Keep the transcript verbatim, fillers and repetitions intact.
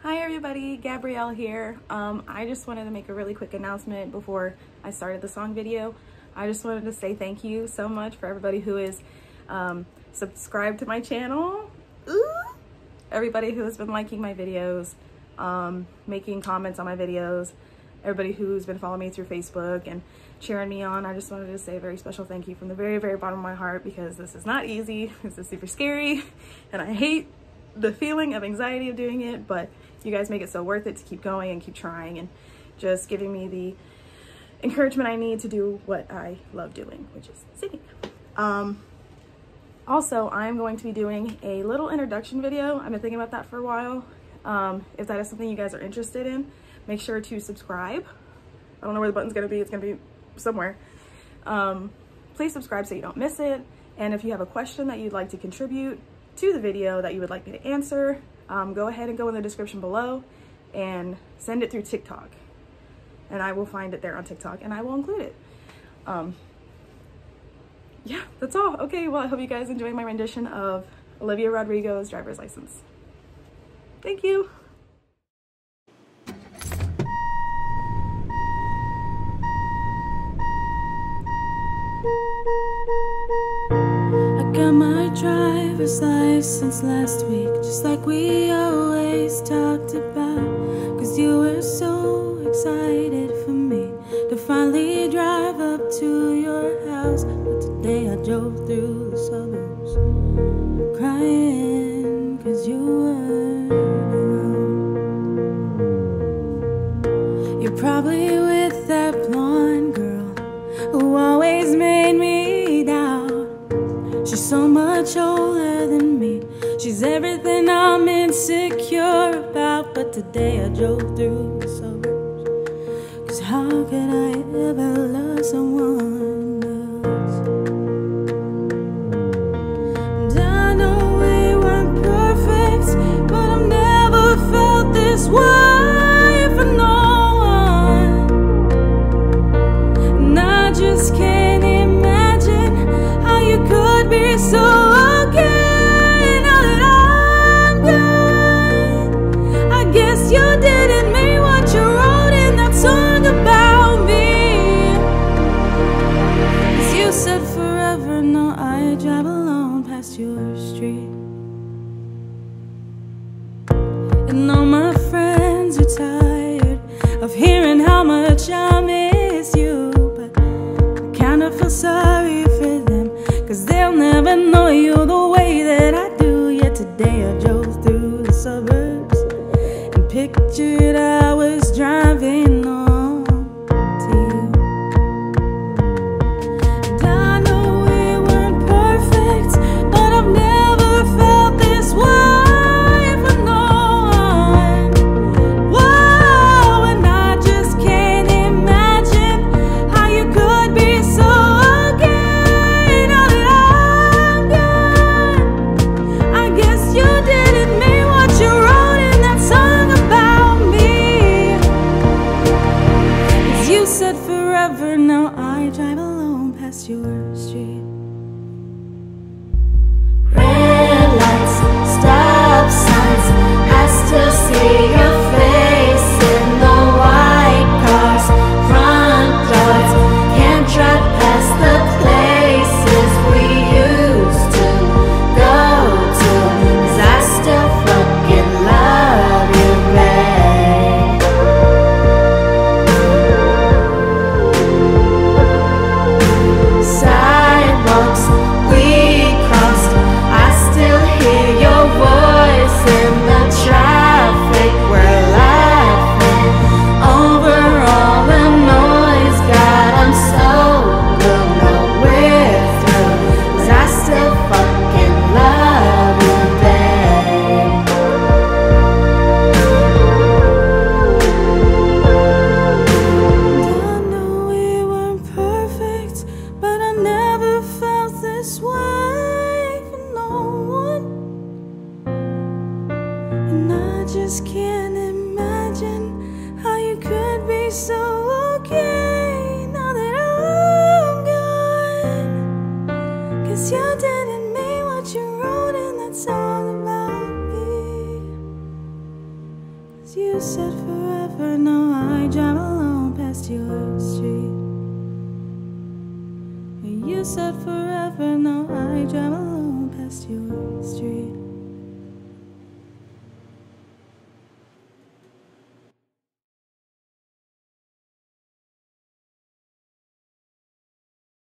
Hi everybody, Gabrielle here. Um, I just wanted to make a really quick announcement before I started the song video. I just wanted to say thank you so much for everybody who is um, subscribed to my channel. Ooh. Everybody who has been liking my videos, um, making comments on my videos, everybody who's been following me through Facebook and cheering me on. I just wanted to say a very special thank you from the very, very bottom of my heart, because this is not easy. This is super scary and I hate the feeling of anxiety of doing it, but you guys make it so worth it to keep going and keep trying and just giving me the encouragement I need to do what I love doing, which is singing. Um, also, I'm going to be doing a little introduction video. I've been thinking about that for a while. Um, if that is something you guys are interested in, make sure to subscribe. I don't know where the button's gonna be, it's gonna be somewhere. Um, please subscribe so you don't miss it. And if you have a question that you'd like to contribute to the video that you would like me to answer, um, go ahead and go in the description below and send it through TikTok. And I will find it there on TikTok and I will include it. Um, yeah, that's all. Okay, well, I hope you guys enjoy my rendition of Olivia Rodrigo's Driver's License. Thank you. I got my driver's license last week, just like we always talked about. Cause you were so excited for me to finally drive up to your house. But today I drove through the suburbs crying cause you weren't around. You're probably with that blonde girl who always made me doubt. She's so much older than me. She's everything I'm insecure about. But today I drove through the suburbs, cause how could I ever love someone else? And I know we weren't perfect, but I've never felt this way for no one. And I just can't imagine how you could be so okay now that I'm gone. I guess you didn't mean what you wrote in that song about me. Cause you said forever, no, I drive alone past your street. And all my friends are tired of hearing how much I miss you, but I kinda feel sorry for them, cause they'll never know you the way that I do. Yet today I drove through the suburbs and pictured I was driving home to you. And I know we weren't perfect, but I've never felt this way for no one. Whoa, and I just can't imagine how you could be so okay now that I'm gone. I guess you didn't mean what you wrote in that song about me. Cause you said forever, now I drive alone past your street. Red lights, stop signs, I still see your face in the white cars, front doors. Can't drive past the places we used to go to, cause I still fucking love you, babe. Sidewalks we crossed, I still hear your voice in the traffic. We're laughing over all the noise. God, I'm so good, no, we're through, cause I still fucking love you, babe. And I know we weren't perfect, but I never felt this way for no one. And I just can't imagine how you could be so okay now that I'm gone. Cause you didn't mean what you wrote in that song about me. You said forever, now I drive alone past your street. You said forever, now I drive alone.